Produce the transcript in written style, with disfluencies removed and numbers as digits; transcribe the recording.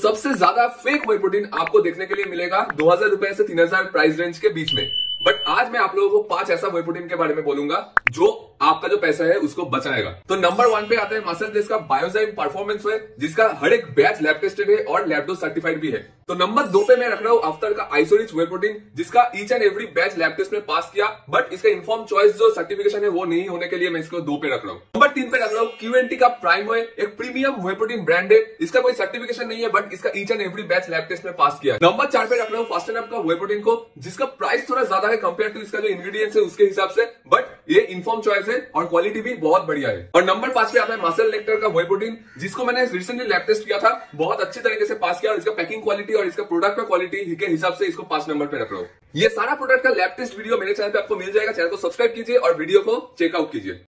सबसे ज्यादा fake whey protein आपको देखने के लिए मिलेगा 2000 रुपए से 3000 प्राइस रेंज के बीच में। बट आज मैं आप लोगों को 5 ऐसा व्हे प्रोटीन के बारे में बोलूंगा जो आपका जो पैसा है उसको बचाएगा। तो नंबर 1 पे आता है मसल ब्लेज का बायोजाइम परफॉर्मेंस व्हे, जिसका हर एक बैच लैब टेस्टेड है और लैब्डो सर्टिफाइड भी है। तो नंबर 2 पे मैं रख रहा हूं आफ्टर का आइसोरिच व्हे प्रोटीन, जिसका each and every batch lab test में पास किया, बट इसका इन्फॉर्म चॉइस जो सर्टिफिकेशन है वो नहीं होने के लिए मैं इसको 2 पे रख रहा हूं। नंबर 3 पे रख रहा हूं क्यूएनटी का प्राइम व्हे, एक प्रीमियम व्हे प्रोटीन ब्रांड है। इसका कोई सर्टिफिकेशन नहीं है, बट इसका each and every batch lab test में पास किया। नंबर 4 पे रख रहा हूं फास्ट एंड अप का व्हे प्रोटीन को, जिसका प्राइस थोड़ा ज्यादा है कंपेयर टू इसका जो इंग्रेडिएंट्स है उसके हिसाब से, बट ये इन्फॉर्म चॉइस है और क्वालिटी भी बहुत बढ़िया है। और नंबर 5 पे आता है मसल नेक्टर का व्हे प्रोटीन, जिसको मैंने रिसेंटली लैब टेस्ट किया था, बहुत अच्छी तरीके से पास किया और इसका पैकिंग क्वालिटी और इसका प्रोडक्ट का क्वालिटी के हिसाब से इसको 5 नंबर पे रख रहा हूं। ये सारा प्रोडक्ट का लैब टेस्ट वीडियो मेरे चैनल पे आपको मिल जाएगा। चैनल को सब्सक्राइब कीजिए और वीडियो को चेकआउट कीजिए।